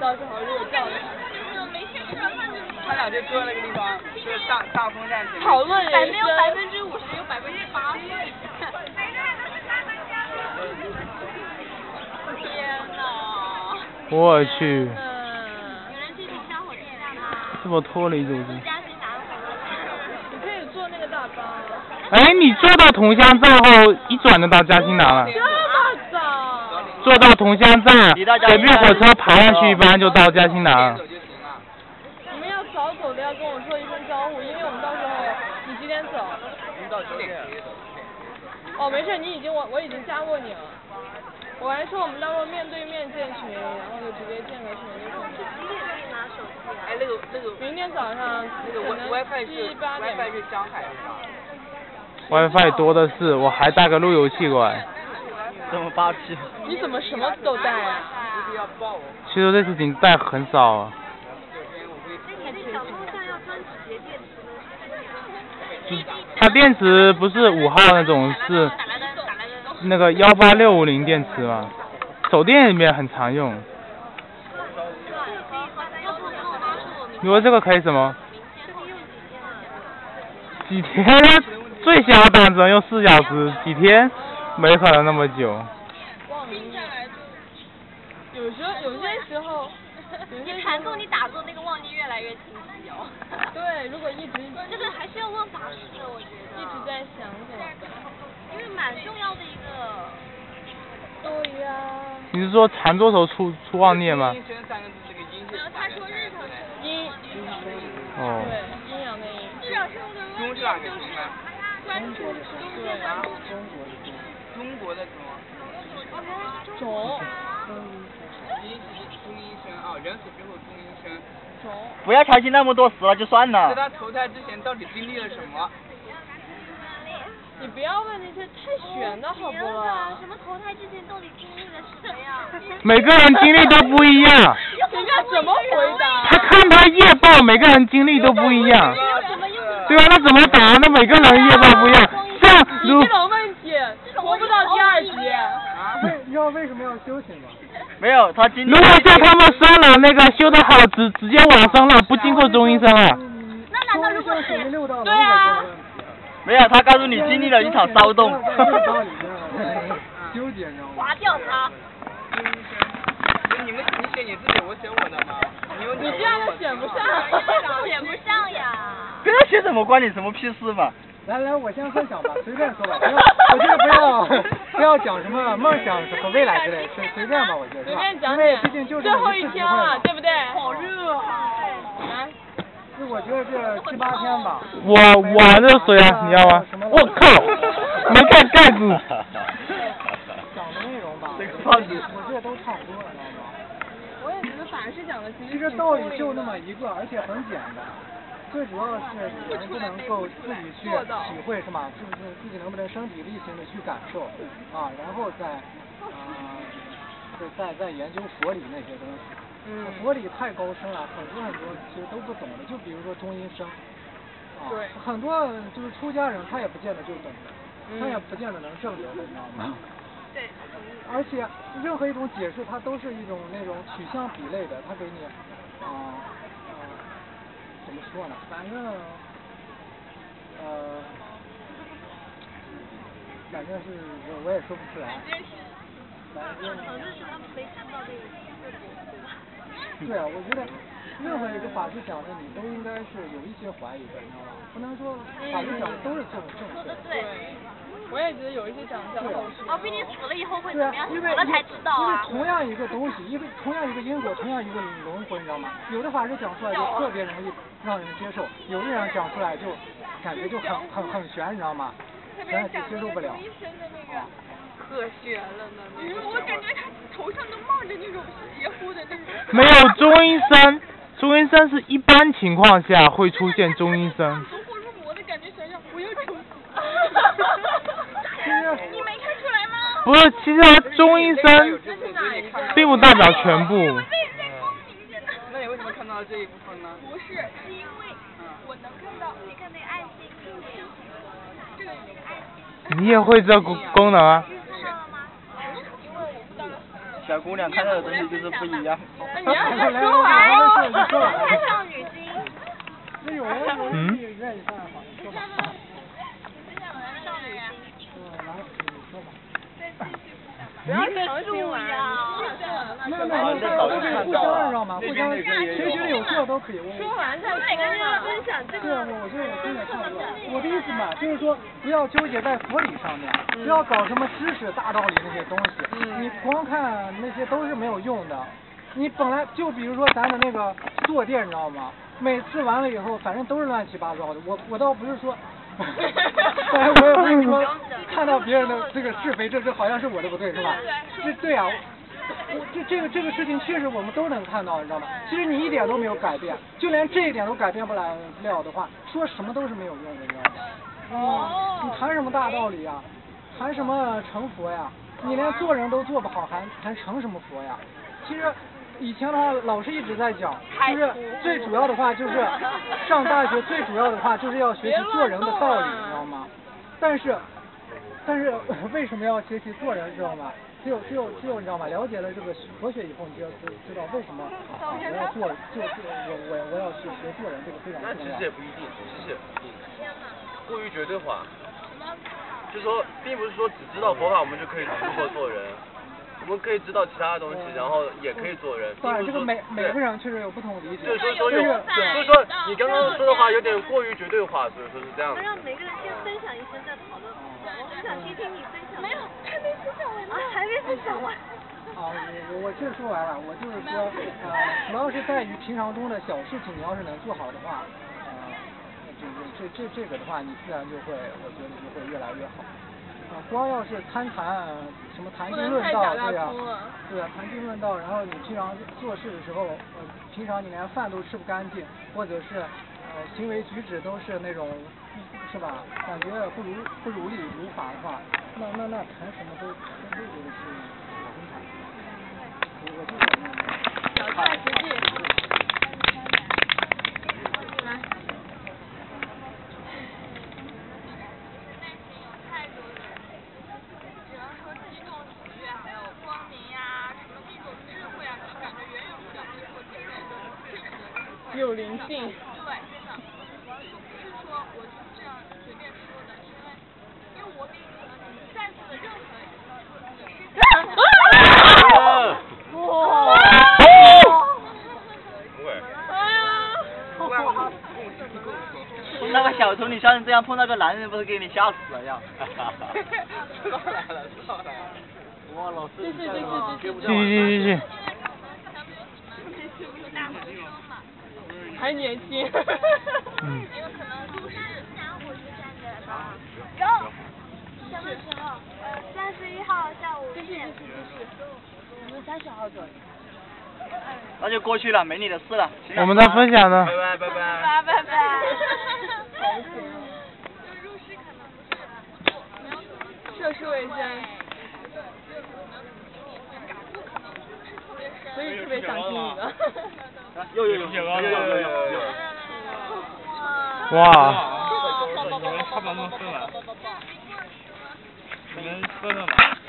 到时候如果叫的。 他俩就坐那个地方，就是大风扇前面。 讨论人生。 没有50%，有80%。天哪！ 我去。 有人去宁夏火车站吗？ 这么脱离组织。 你可以坐那个大巴。 哎，你坐到桐乡站后，一转就到嘉兴南了。 这么早？ 坐到桐乡站，隔壁火车爬上去一般就到嘉兴南了。 你们要早走的要跟我说一声招呼，因为我们到时候你几点走？ 到9点。 哦，没事，我已经加过你了。我还说我们到时候面对面建群，然后就直接建个群就行了。 哎，那个。 明天早上那个 WiFi 是WiFi 是江海是吧 ？WiFi 多的是，我还带个路由器过来。 这么霸气。 你怎么什么都带啊？ 其实这事情带很少啊。它电池不是5号那种，是那个18650电池嘛，手电里面很常用。你说这个可以什么？几天啊？最小档只能用4小时，几天？没可能那么久。 有些时候， 你弹奏你打坐那个忘记越来越清晰哦。 对，如果一直这个还是要问法师的，我觉得。 一直在想怎么办？ 因为蛮重要的一个。 对呀。 你是说禅坐头出妄念吗？ 阴声3个字是个阴字。 他说日头是阴。 哦。 对，阴阳的阴。 至少是我的。 中是哪个中呢？中国的中。 种。 中阴身啊，人死之后中阴身。 不要操心那么多，死了就算了。 在他投胎之前到底经历了什么？ 你不要问那些太玄的好不啦？ 什么投胎之前到底经历了什么呀？ 每个人经历都不一样。 人家怎么回答？ 他看他业报，每个人经历都不一样。对啊，那怎么答？那每个人业报不一样。像如这种问题，活不到第2集。 你知道为什么要修行吗？ 没有，他经历。 如果像他们生了那个修得好，直接往生了，不经过中阴身啊。 那难道如果是？ 对啊。 没有，他告诉你经历了一场骚动。 纠结，你知道吗？ 划掉他。 你选你自己，我选我的吗？ 你这样就选不上。 选不上呀。 跟他选什么关你什么屁事嘛？ 来，我先分享吧，随便说吧，我觉得不要讲什么梦想和未来之类，随便吧，我觉得。 随便讲因为毕竟就是最后一天了，对不对？ 好热啊！ 是我觉得这7、8天吧。 我玩热水啊，你要吗？我靠，没盖盖子。 讲的内容吧， 这个胖子， 我觉得都差不多，你知道吗？ 我也觉得法师讲的其实道理就那么一个，而且很简单。最主要的是你能不能够自己去体会，是吗？是不是自己能不能身体力行的去感受啊？然后再研究佛理那些东西。佛理太高深了，很多其实都不懂的。就比如说中阴身啊，很多就是出家人他也不见得就懂的，他也不见得能证得的，你知道吗？ 对。 而且任何一种解释，它都是一种那种取向比类的，它给你怎么说呢？反正是我也说不出来。反正是他们没看到这个结果，对吧？对啊，我觉得任何一个法师讲的，你都应该是有一些怀疑的，你知道吧？不能说法师讲的都是正确的。 对。 我也觉得有一些讲的后续。 毕竟死了以后会怎么样？死了才知道啊。 因为同样一个东西，同样一个因果，同样一个轮回，你知道吗？有的法师讲出来就特别容易让人接受，有的人讲出来就感觉就很玄，你知道吗？咱接受不了。 可玄了呢。 我感觉他头上都冒着那种邪乎的那种。 没有中阴身，中阴身是一般情况下会出现中阴身。 我的感觉，想想我要求死。你没看出来吗？ 不是，其实中阴身并不代表全部。 那你为什么看到这一部分呢？ 不是，是因为我能看到，你看那个爱心，这个爱心。 你也会这功能啊？ 小姑娘看到的东西就是不一样。 你让他说完。 太少女心。 那有人愿意上来好，你说吧。 少女心。 来，你说吧。 不要强行玩。 那互相让让嘛，互相谁觉得有错都可以。 说完再说嘛。 每个人要分享这对， 个。 我真的差不多。我的意思嘛，就是说不要纠结在佛理上面，不要搞什么知识大道理那些东西，你光看那些都是没有用的。你本来就比如说咱的那个坐垫，你知道吗？每次完了以后，反正都是乱七八糟的。我倒不是说，当然我也不是说看到别人的这个是非，这好像是我的不对是吧？对啊。这个事情确实我们都能看到，你知道吗？其实你一点都没有改变，就连这一点都改变不了的话，说什么都是没有用的，你知道吗？你谈什么大道理呀？谈什么成佛呀？你连做人都做不好，还成什么佛呀？其实以前的话，老师一直在讲，就是最主要的话就是上大学最主要的话就是要学习做人的道理，你知道吗？但是为什么要学习做人，知道吗？只有你知道吗？了解了这个佛学以后，你就知道为什么我要去学做人，这个非常重要。 那其实也不一定，过于绝对化。就是说，并不是说只知道佛法我们就可以如何做人，我们可以知道其他的东西，然后也可以做人。 当然，这个每个人确实有不同理解。 所以说所以说你刚刚说的话有点过于绝对化，所以说是这样的。 让每个人先分享一声再讨论。我很想听听你分享。没有，还没分享完呢。还没分享完。 我这说完了，我就是说，主要是在于平常中的小事情，你要是能做好的话，这个的话，你自然就会，我觉得就会越来越好。光要是谈什么谈经论道，对啊，谈经论道，然后你平常做事的时候，平常你连饭都吃不干净，或者是行为举止都是那种，是吧？感觉不如理如法的话，那谈什么都觉得是很惨。我就这样。 脚踏实地。来。有灵性。对， 不是说我就是这样随便说的，因为我比你在座的任何那个小童，你像这样碰那个男人，不是给你吓死了呀？ 上来了。 哇，老师。 继续。 还年轻。 因为可能录制。有。什么时候？31号下午1点。我们30号左右。 那就过去了，没你的事了。 我们在分享呢。 拜拜。 涉世未深，所以特别想听你的。 有。 哇。 你们差不多分完。你们分了吗？